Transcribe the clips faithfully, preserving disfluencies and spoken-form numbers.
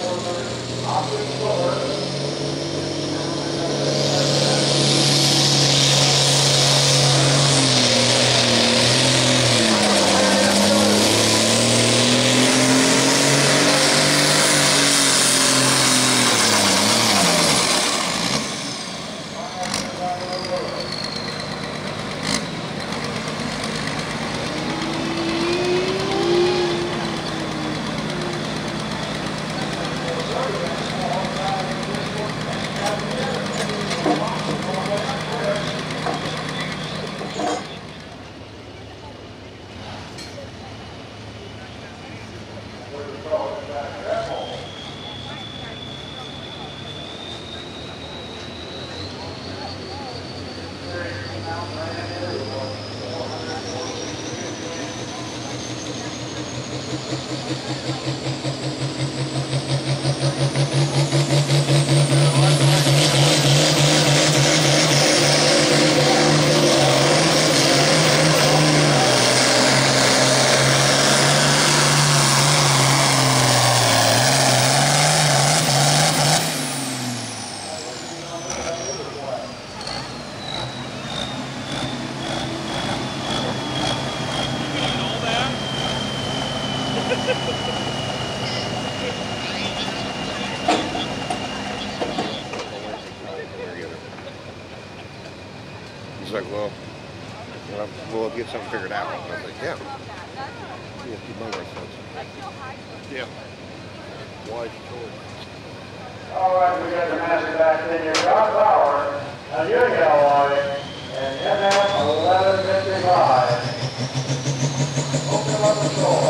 He's like, well, we'll, we'll get something figured out. And I was like, yeah. Yeah, keep my sense. Yeah. Wise choice. All right, we got the master back in here. John Power, a Union line, and N M eleven fifty-five. Open up the door.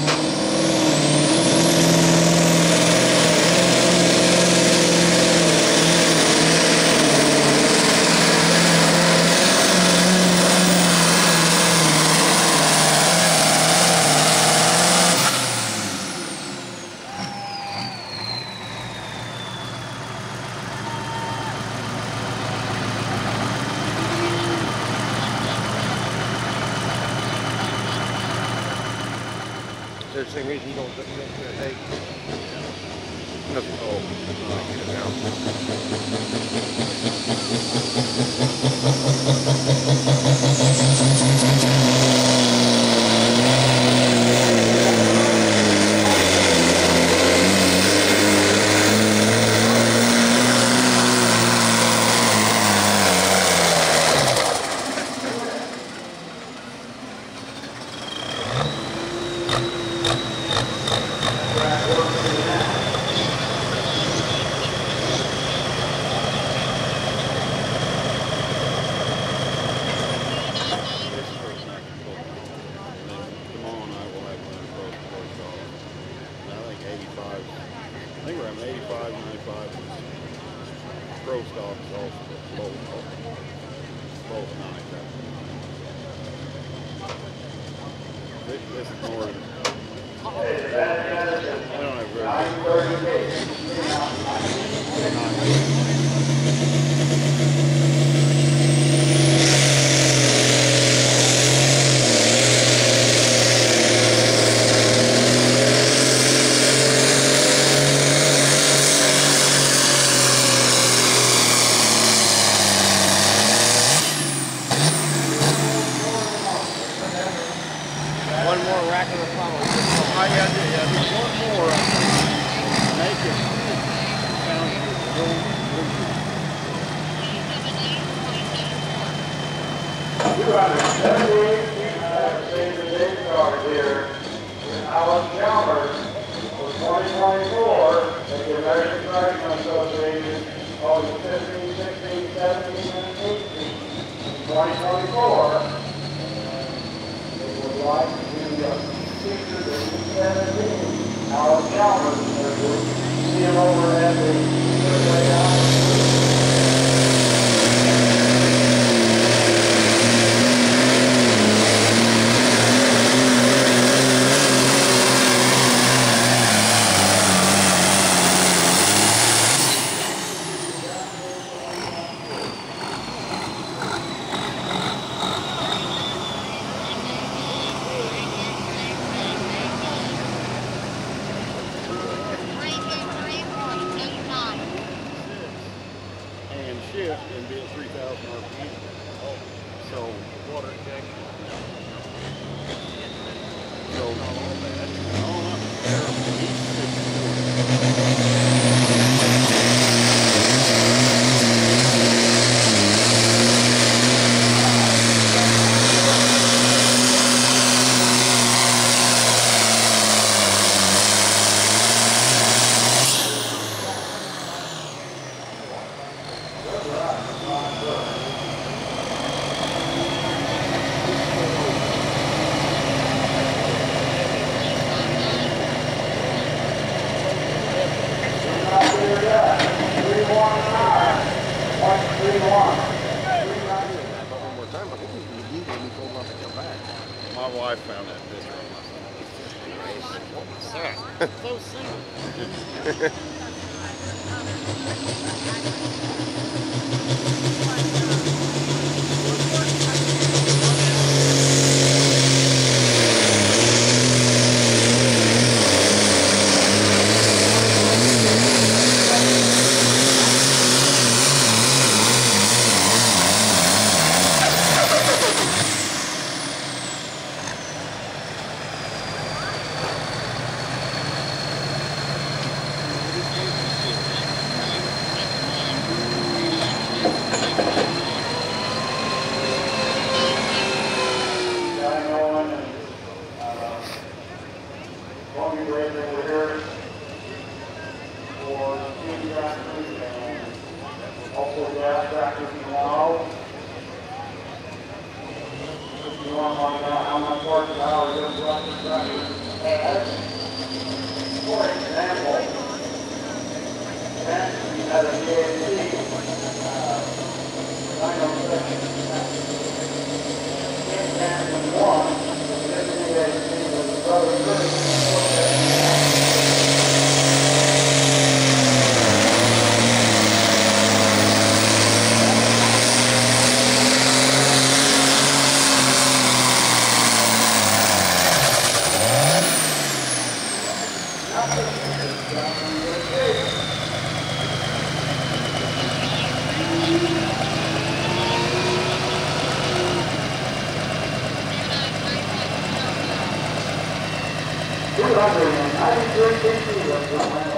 There's the same reason you don't take nothing. Oh, I get it now. I think we're at eighty-five, ninety-five. Pro stock is also both, both nice. This, this is more than, we don't have very one more rack of the funnel. Oh, yeah, yeah, yeah. Just one more. Make it sound good. two hundred seventy-eight United States card here. Alan Chalmers for twenty twenty-four at the American Correctional Association, August fifteen, sixteen, seventeen, and eighteen. twenty twenty-four. They would like to feature the seventeen Alan Chalmers. See him over at the Survey House. So, Water injection. so, one more time, but I think he when he told him not to come back. My wife found that picture on my phone. What was that? So soon. Also gas tractors now. If you want to find out how much horsepower this electric tractor has, for example, that has a D A C uh, nine oh six in Canton one, this D A C was a brother thirty. two hundred ninety-three feet of